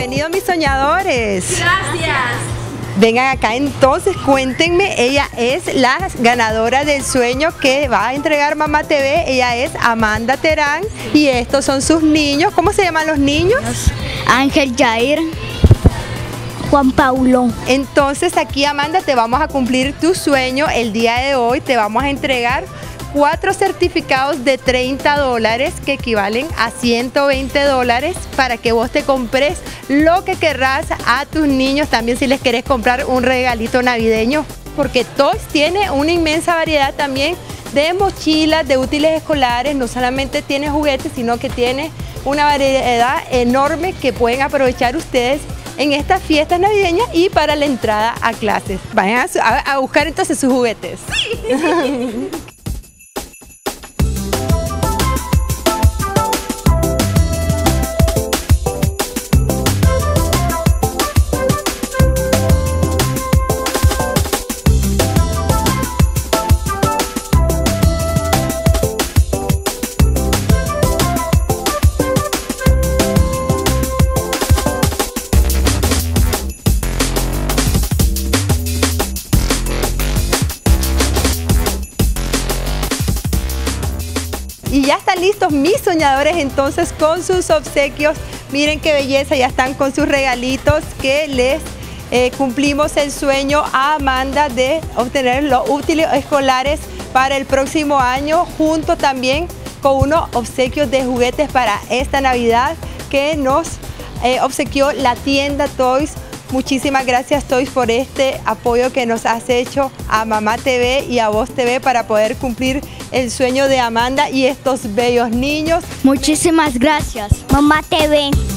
Bienvenidos mis soñadores. Gracias. Vengan acá entonces, cuéntenme, ella es la ganadora del sueño que va a entregar Mamá TV, ella es Amanda Terán y estos son sus niños. ¿Cómo se llaman los niños? Ángel Jair, Juan Paulo. Entonces aquí, Amanda, te vamos a cumplir tu sueño el día de hoy, te vamos a entregar 4 certificados de $30 que equivalen a $120 para que vos te compres lo que querrás a tus niños, también si les querés comprar un regalito navideño, porque Toys tiene una inmensa variedad también de mochilas, de útiles escolares, no solamente tiene juguetes, sino que tiene una variedad enorme que pueden aprovechar ustedes en estas fiestas navideñas y para la entrada a clases. Vayan a buscar entonces sus juguetes. Sí. Y ya están listos mis soñadores entonces con sus obsequios. Miren qué belleza, ya están con sus regalitos que les cumplimos el sueño a Amanda de obtener los útiles escolares para el próximo año, junto también con unos obsequios de juguetes para esta Navidad que nos obsequió la tienda Toys. Muchísimas gracias, Toys, por este apoyo que nos has hecho a Mamá TV y a Vos TV para poder cumplir el sueño de Amanda y estos bellos niños. Muchísimas gracias, Mamá TV.